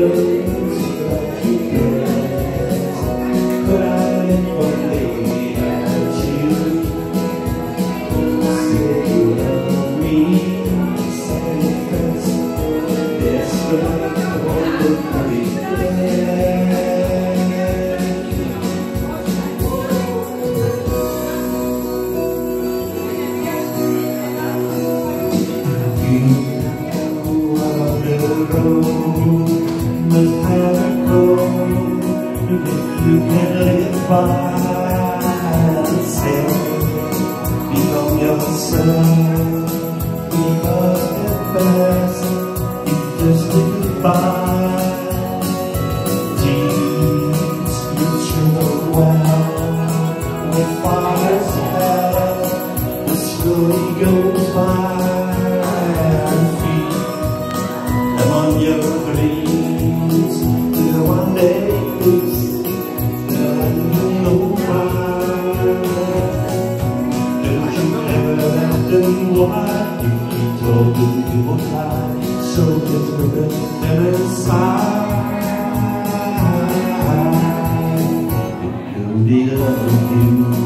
You can live by yourself, become yourself. We must confess, you just goodbye. Teach your children well, when fires hell, the slowly goes by. Feet them on your dreams, till one day lose. Why you keep told you won't lie, so different than inside. You need love you.